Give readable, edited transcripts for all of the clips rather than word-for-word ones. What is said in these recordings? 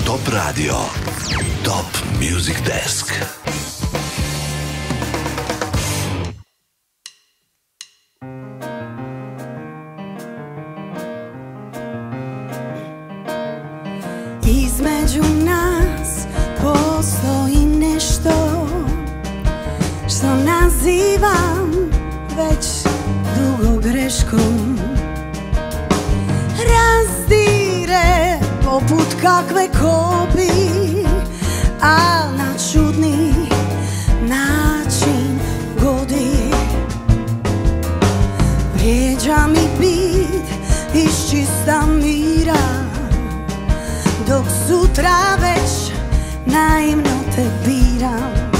Top radio. Top Music Desk. Između nas postoji nešto što nazivam već dugo greškom. Razdire poput kakve kopi, a na čudni način godi. Vrijeđa mi bit iz čista mira, dok sutra već naivno te biram.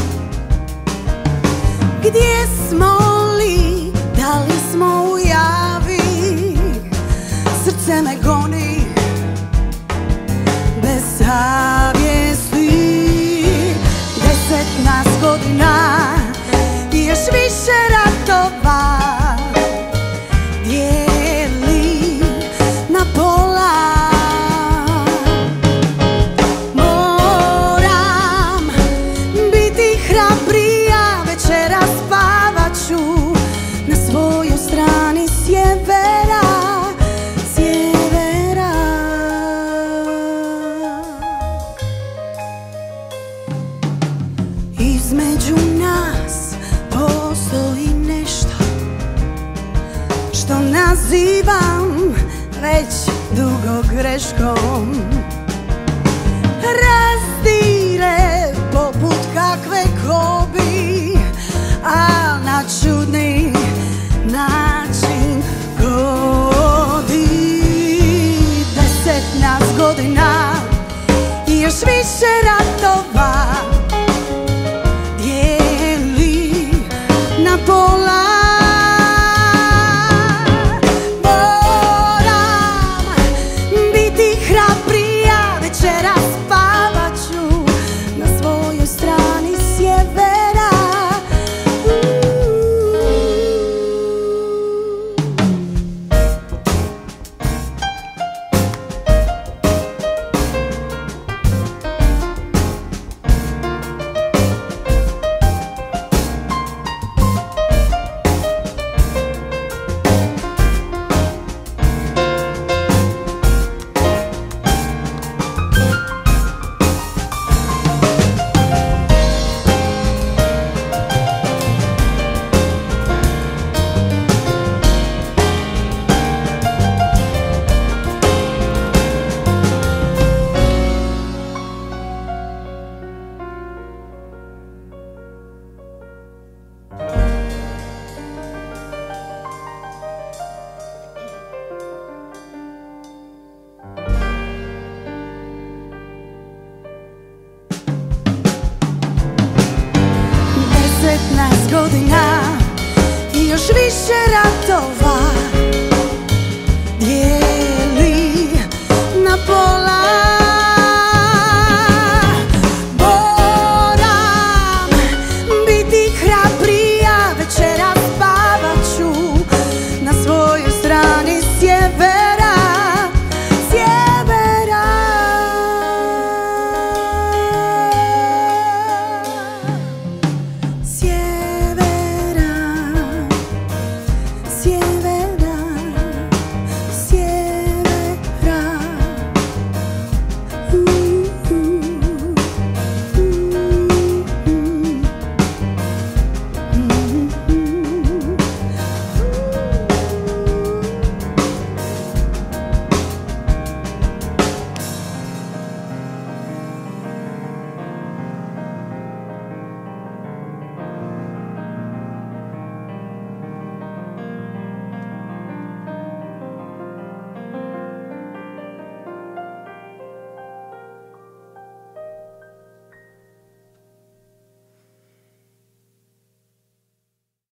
Gdje smo li, da li smo u javi, srce me goni bez savjesti. 10 nas godina i još više ratova dijeli na pola. Između nas postoji nešto što nazivam već dugo greškom. Razdire poput kakve kobi, a na čudni način godi. 10 nas godina i još više